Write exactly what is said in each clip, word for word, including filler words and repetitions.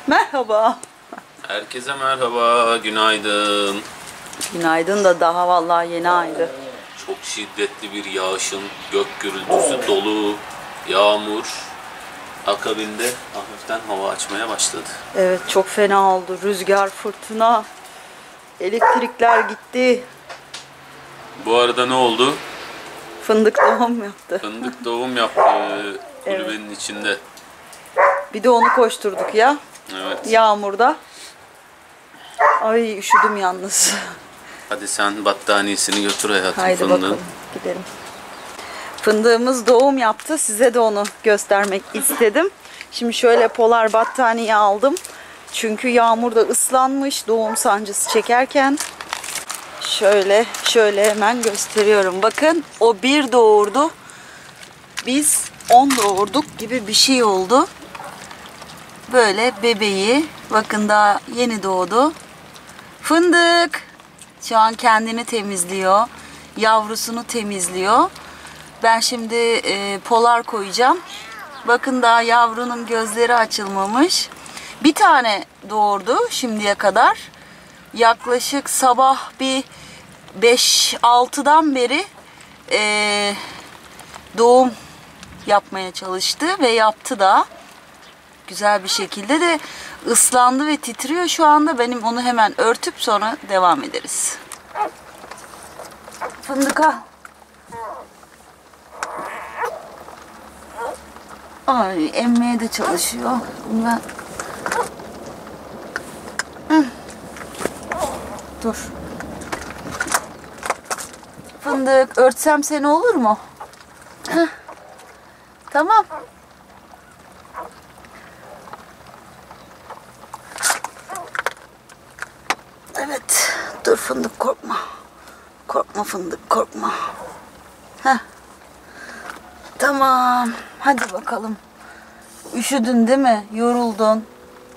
Merhaba. Herkese merhaba, günaydın. Günaydın da daha vallahi yeni aydı. Çok şiddetli bir yağışın, gök gürültüsü, dolu, yağmur akabinde hafiften hava açmaya başladı. Evet, çok fena oldu. Rüzgar, fırtına, elektrikler gitti. Bu arada ne oldu? Fındık doğum yaptı. Fındık doğum yaptı kulübenin evet. içinde. Bir de onu koşturduk ya. Evet. Yağmurda. Ay üşüdüm yalnız. Hadi sen battaniyesini götür hayatım. Haydi fındığın. bakalım gidelim. Fındığımız doğum yaptı. Size de onu göstermek istedim. Şimdi şöyle polar battaniye aldım. Çünkü yağmurda ıslanmış doğum sancısı çekerken. Şöyle şöyle hemen gösteriyorum. Bakın o bir doğurdu. Biz on doğurduk gibi bir şey oldu. Böyle bebeği. Bakın daha yeni doğdu. Fındık. Şu an kendini temizliyor. Yavrusunu temizliyor. Ben şimdi e, polar koyacağım. Bakın daha yavrunun gözleri açılmamış. Bir tane doğurdu şimdiye kadar. Yaklaşık sabah bir beş altıdan beri e, doğum yapmaya çalıştı ve yaptı da. Güzel bir şekilde de ıslandı ve titriyor şu anda. Benim onu hemen örtüp sonra devam ederiz. Fındıka. Ay emmeye de çalışıyor. Bunu ben... Hı. Dur. Fındık örtsem seni olur mu? Heh. Tamam. Evet. Dur fındık korkma. Korkma fındık korkma. Heh. Tamam. Hadi bakalım. Üşüdün değil mi? Yoruldun.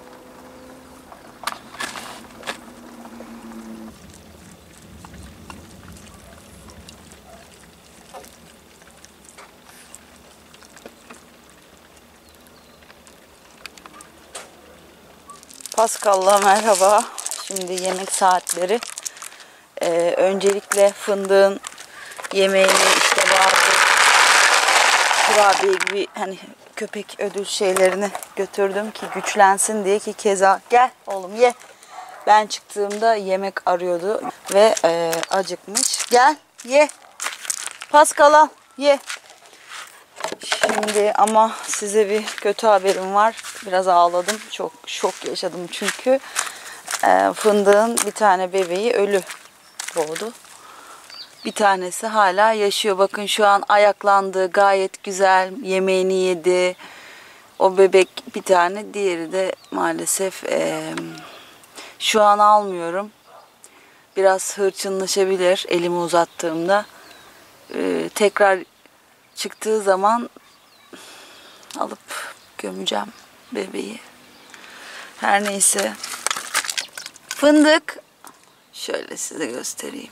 Pascal'la merhaba. Şimdi yemek saatleri. Ee, öncelikle fındığın yemeğini işte bazı kurabiye gibi hani köpek ödül şeylerini götürdüm ki güçlensin diye ki keza gel oğlum ye. Ben çıktığımda yemek arıyordu ve e, acıkmış. Gel ye. Pascal al ye. Şimdi ama size bir kötü haberim var. Biraz ağladım. Çok şok yaşadım çünkü e, fındığın bir tane bebeği ölü doğdu. Bir tanesi hala yaşıyor. Bakın şu an ayaklandı. Gayet güzel. Yemeğini yedi. O bebek bir tane. Diğeri de maalesef e, şu an almıyorum. Biraz hırçınlaşabilir elimi uzattığımda. E, tekrar çıktığı zaman alıp gömeceğim bebeği. Her neyse. Fındık. Şöyle size göstereyim.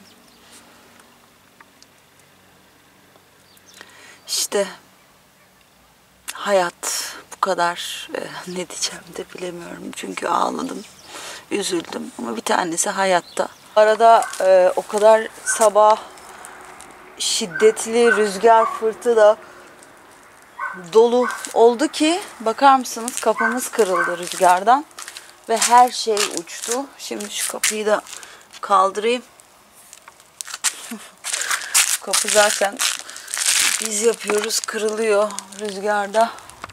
İşte hayat bu kadar. Ee, ne diyeceğim de bilemiyorum. Çünkü ağladım. Üzüldüm. Ama bir tanesi hayatta. Arada e, o kadar sabah şiddetli rüzgar, fırtına dolu oldu ki bakar mısınız kapımız kırıldı rüzgardan ve her şey uçtu. Şimdi şu kapıyı da kaldırayım. Kapı zaten biz yapıyoruz, kırılıyor rüzgarda.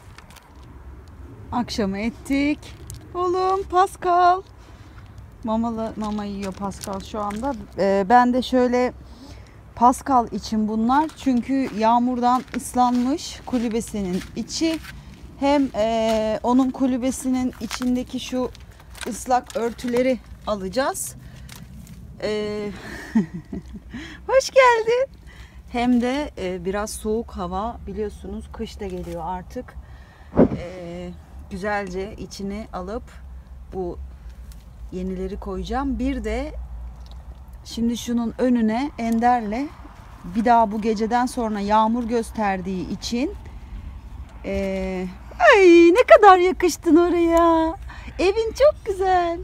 Akşamı ettik. Oğlum Pascal. Mamalı, mama yiyor Pascal şu anda. Ee, ben de şöyle Pascal için bunlar. Çünkü yağmurdan ıslanmış kulübesinin içi. Hem e, onun kulübesinin içindeki şu ıslak örtüleri alacağız. Ee, hoş geldin. Hem de e, biraz soğuk hava, biliyorsunuz kış da geliyor artık. E, güzelce içine alıp bu yenileri koyacağım. Bir de şimdi şunun önüne Ender'le bir daha bu geceden sonra yağmur gösterdiği için e, ay ne kadar yakıştın oraya. Evin çok güzel.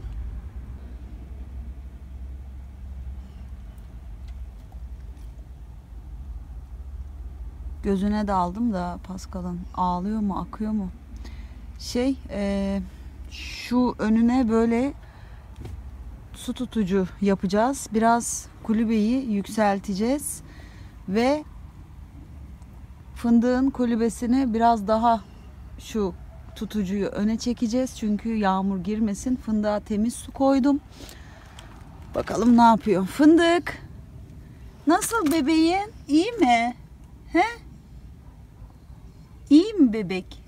Gözüne daldım da Pascal'ın. Ağlıyor mu, akıyor mu? Şey, e, şu önüne böyle su tutucu yapacağız. Biraz kulübeyi yükselteceğiz ve fındığın kulübesini biraz daha şu tutucuyu öne çekeceğiz. Çünkü yağmur girmesin. Fındığa temiz su koydum. Bakalım ne yapıyor. Fındık. Nasıl bebeğin? İyi mi? He? İyi mi bebek?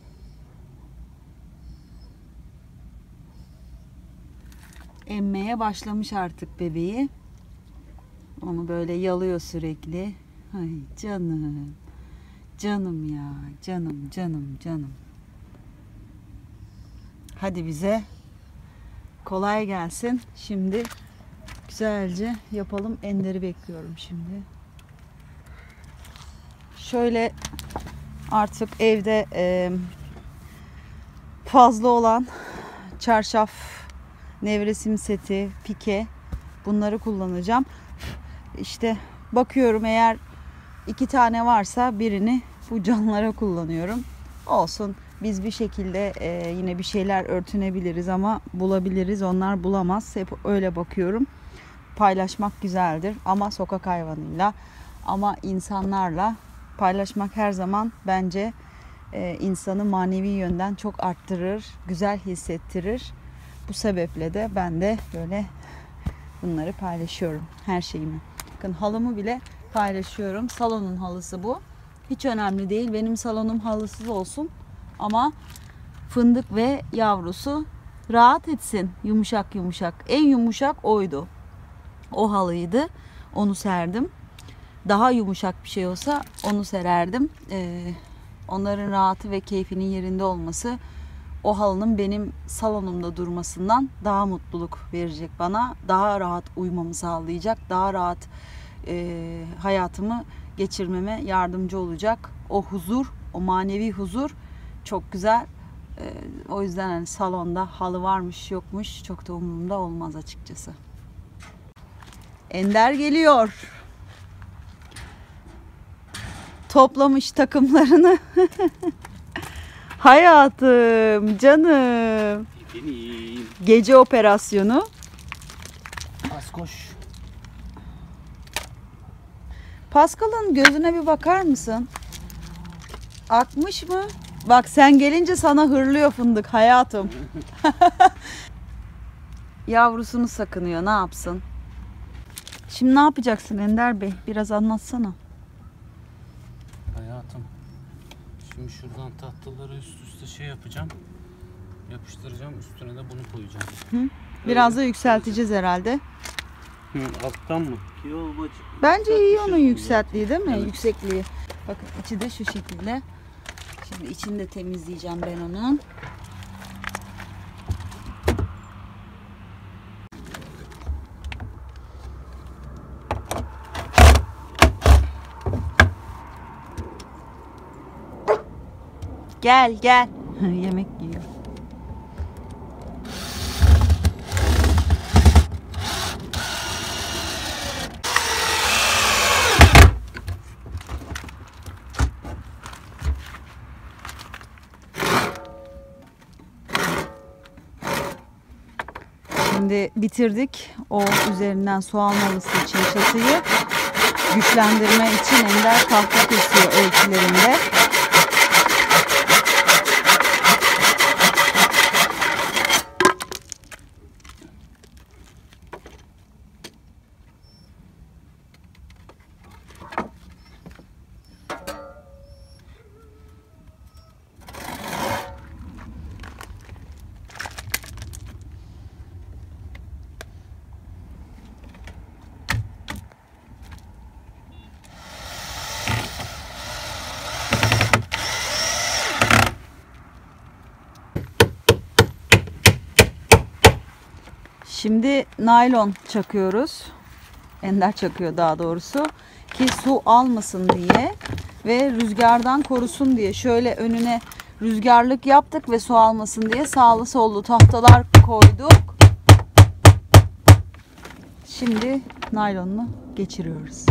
Emmeye başlamış artık bebeği. Onu böyle yalıyor sürekli. Ay canım. Canım ya. Canım, canım, canım. Hadi bize kolay gelsin. Şimdi güzelce yapalım. Ender'i bekliyorum şimdi. Şöyle artık evde e, fazla olan çarşaf, nevresim seti, pike, bunları kullanacağım. İşte bakıyorum, eğer iki tane varsa birini bu canlara kullanıyorum. Olsun, biz bir şekilde e, yine bir şeyler örtünebiliriz ama bulabiliriz. Onlar bulamaz. Hep öyle bakıyorum. Paylaşmak güzeldir ama sokak hayvanıyla, ama insanlarla paylaşmak her zaman bence e, insanı manevi yönden çok arttırır, güzel hissettirir. Bu sebeple de ben de böyle bunları paylaşıyorum, her şeyimi. Bakın, halımı bile paylaşıyorum. Salonun halısı bu. Hiç önemli değil. Benim salonum halısız olsun ama fındık ve yavrusu rahat etsin. Yumuşak yumuşak. En yumuşak oydu. O halıydı. Onu serdim. Daha yumuşak bir şey olsa onu sererdim. Ee, onların rahatı ve keyfinin yerinde olması o halının benim salonumda durmasından daha mutluluk verecek bana. Daha rahat uyumamı sağlayacak. Daha rahat e, hayatımı geçirmeme yardımcı olacak. O huzur, o manevi huzur çok güzel. E, o yüzden hani salonda halı varmış yokmuş çok da umurumda olmaz açıkçası. Ender geliyor. Toplamış takımlarını. Hayatım, canım. Benim. Gece operasyonu. Az koş. Pascal'ın gözüne bir bakar mısın? Akmış mı? Bak, sen gelince sana hırlıyor fındık hayatım. Yavrusunu sakınıyor, ne yapsın? Şimdi ne yapacaksın Ender Bey? Biraz anlatsana. Hayatım, şimdi şuradan tahtaları üst üste şey yapacağım. Yapıştıracağım, üstüne de bunu koyacağım. Hı? Biraz da yükselteceğiz herhalde. Hı, alttan mı? Yo, bacım. Bence iyi onun Yükseltmişiz yüksekliği değil mi? Evet. Yüksekliği. Bakın, içi de şu şekilde. Şimdi içini de temizleyeceğim ben onun. Gel gel. Yemek yiyor. Şimdi bitirdik. O üzerinden soğan halısı için çatıyı güçlendirme için Ender tahta kesiyor ölçülerinde. Şimdi naylon çakıyoruz. Ender çakıyor daha doğrusu. Ki su almasın diye ve rüzgardan korusun diye. Şöyle önüne rüzgarlık yaptık ve su almasın diye sağlı sollu tahtalar koyduk. Şimdi naylonunu geçiriyoruz.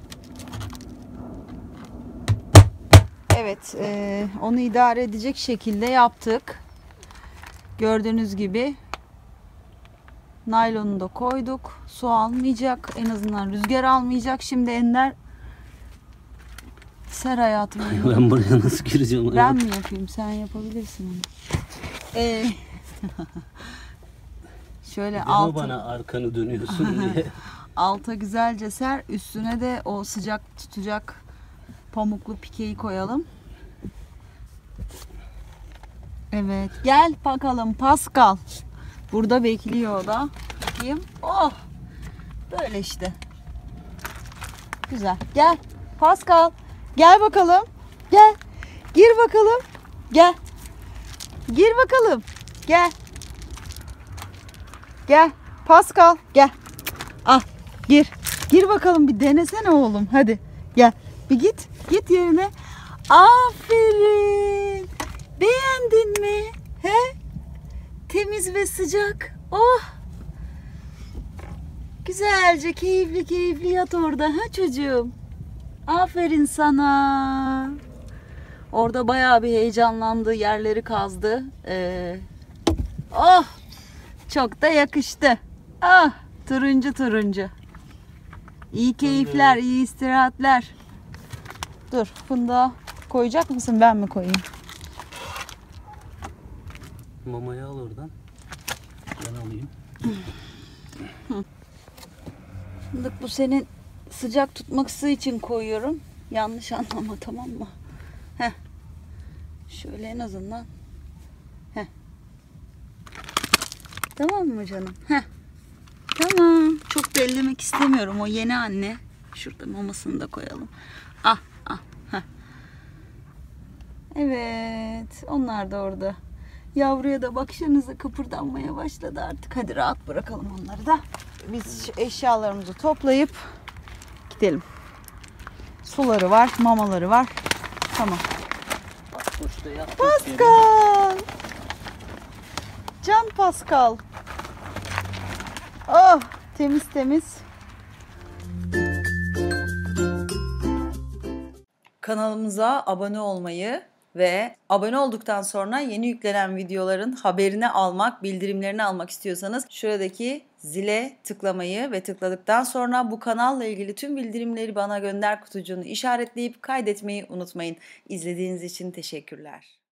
Evet, e, onu idare edecek şekilde yaptık. Gördüğünüz gibi naylonu da koyduk. Su almayacak, en azından rüzgar almayacak. Şimdi Ender ser hayatım. Ben buraya nasıl gireceğim? Ben mi yapayım? Sen yapabilirsin onu. Ee, şöyle Deme altı, bana arkanı dönüyorsun diye. alta güzelce ser. Üstüne de o sıcak tutacak pamuklu pikeyi koyalım. Evet. Gel bakalım Pascal. Burada bekliyor o da. Bakayım. Oh. Böyle işte. Güzel. Gel. Pascal. Gel bakalım. Gel. Gir bakalım. Gel. Gir bakalım. Gel. Gel. Pascal. Gel. Al. Gir. Gir bakalım bir denesene oğlum. Hadi. Gel. Bir git. Git yerine. Aferin. Beğendin mi? He? Temiz ve sıcak. Oh. Güzelce keyifli keyifli yat orada ha çocuğum. Aferin sana. Orada bayağı bir heyecanlandı. Yerleri kazdı. Ee, oh. Çok da yakıştı. Ah. Turuncu turuncu. İyi keyifler, iyi istirahatler. Dur, fındığı koyacak mısın? Ben mi koyayım? Mamayı al oradan. Ben alayım. Fındık bu senin sıcak tutması için koyuyorum. Yanlış anlama, tamam mı? Heh. Şöyle en azından. Heh. Tamam mı canım? Heh. Tamam. Çok da ellemek istemiyorum. O yeni anne. Şurada mamasını da koyalım. Ah ah. Heh. Evet. Onlar da orada. Yavruya da bakışınızı kıpırdanmaya başladı artık. Hadi rahat bırakalım onları da. Biz eşyalarımızı toplayıp gidelim. Suları var, mamaları var. Tamam. Bak boşta yat. Pascal. Can Pascal. Oh, temiz temiz. Kanalımıza abone olmayı ve abone olduktan sonra yeni yüklenen videoların haberini almak, bildirimlerini almak istiyorsanız şuradaki zile tıklamayı ve tıkladıktan sonra bu kanalla ilgili tüm bildirimleri bana gönder kutucuğunu işaretleyip kaydetmeyi unutmayın. İzlediğiniz için teşekkürler.